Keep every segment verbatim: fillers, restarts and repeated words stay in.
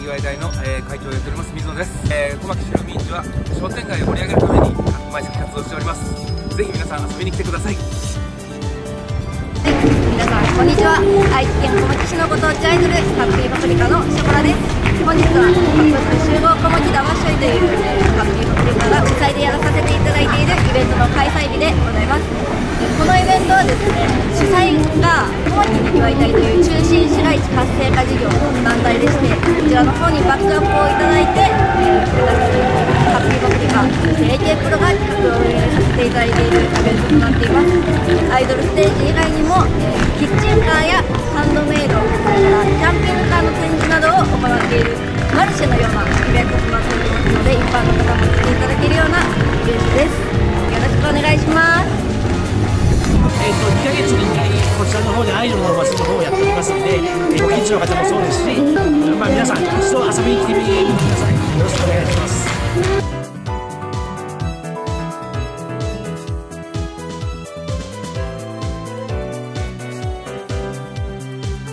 街大の、えー、会長をやっております水野です。えー、小牧白民地は商店街を盛り上げるために毎週活動しております。ぜひ皆さん遊びに来てください。 はい、皆さんこんにちは。愛知県小牧市のご当地アイドルハッピーパプリカのショコラです。本日は国集合小牧だわっしょいという、えー、ハッピーパプリカが主催でやらさせていただいているイベントの開催日でございます。このイベントはですね、主催が小牧にぎわい隊という中心市街地活性化事業の団体でして、こちらの方にバックアップをいただいて、えー、私ハッピーパプリカ、そして エーケー プロが企画を運営させていただいているイベントとなっています。アイドルステージ以外にも、えー、キッチンカーやハンドメイド、それからキャンピングカーの展示などを行っているマルシェのようなイベントとなっておりますので、一般の方も来ていただけるようなイベントです。よろしくお願いします。 えー、とにかげつにいっかいこちらの方でアイドルのお祭りの方をやっておりますので、えー、ご近所の方もそうですし、まあ、皆さん一度遊びに来てみてください。よろしくお願いします。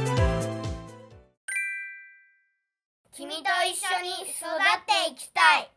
君と一緒に育っていきたい。